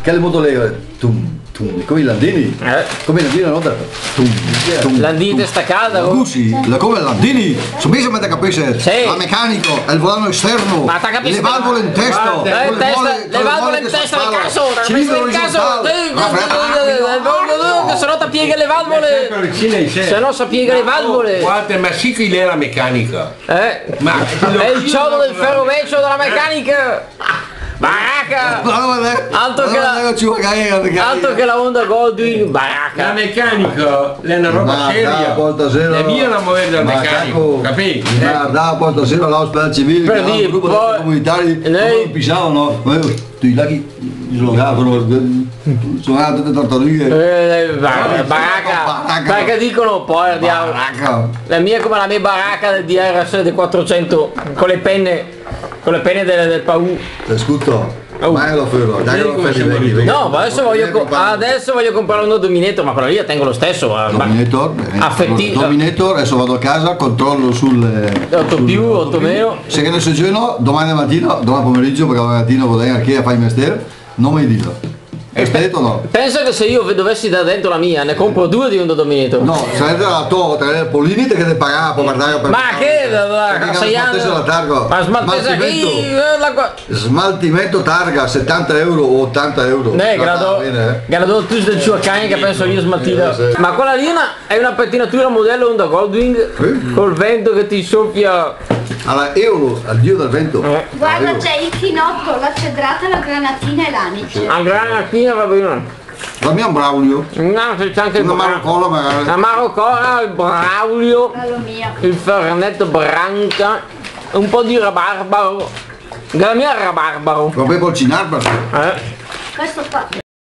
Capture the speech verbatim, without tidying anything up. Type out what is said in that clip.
che è il modo lei tum tum, come i Landini, Eh. come i Landini una volta tum tum. Landini testa calda. oh. Gusi, la come Landini, subito te capisce, Sì. la meccanico, il volano esterno, Ma t'ha capito? le valvole in testa, Guarda, con in testa, molle- le con valvole in che testa del spalano, cazzo, cilindro il cazzo, orizzontale, la fretta- se no ti piega le valvole, se no si piega le valvole. Guarda, ma sì che lei era meccanica. Eh, Ma è il ciolo del ferro vecchio della meccanica. Baracca! Altro che la, altro che la Honda Goldwing, La baracca! meccanica è una roba Ma seria. da, porta sera- Le mie la muovere dal Ma meccanico, cacco, capito? Ma da porta sera all'ospedale civile, Per che dire, un gruppo poi- di comunitari, lei- come pisavano, tu laghi slogavano, suonavano tutte tartarughe. Eh, ba- baracca! Baracca. Perché dicono poi andiamo. Baracca. La mia è come la mia baracca del D R S del quattrocento con le penne, con le penne del, del Pau. Ascolta, Oh. mai lo ferro, dai che lo come ferri siamo vecchi, ridotti. vecchi. No, ma adesso voglio, co- adesso voglio comprare un Dominator, ma quello lì lo tengo lo stesso. eh, ma- Dominator, bene. Affettivo. Dominator, adesso vado a casa, controllo sul... otto più, otto meno. Se che ne soggiorno, domani mattina, domani pomeriggio, perché domani mattina vado anche a fare il mestiere, non mi dito. Aspetta o no? Pensa che se io dovessi da dentro la mia, ne compro due di un Dominator. No, sarebbe la tua, tra le Polini che ne pagava per guardare per... Ma che da, da, Perché sei la anni? smaltesa la targa. Ma smaltesa che Smaltimento. eh, la qua- Smaltimento targa, settanta euro o ottanta euro. Ne, Va grado, bene, eh. grado tu del suo cane che penso io smaltita. Eh, sì. Ma quella lì è una- è una pettinatura modello Honda Goldwing Sì. col vento che ti soffia. Alla euro, al dio del vento. Eh. Guarda, Euro. c'è il finotto, la cedrata, la granatina e l'anice. A granattina va bene. La mia è un Braulio. No, c'è anche il Una bra- Marcola magari. la Maroccola, il Braulio, Quello mio. il Fernet Branca, un po' di rabarbaro. La mia è rabarbaro. Proprio col cinarpa. Eh. Questo qua.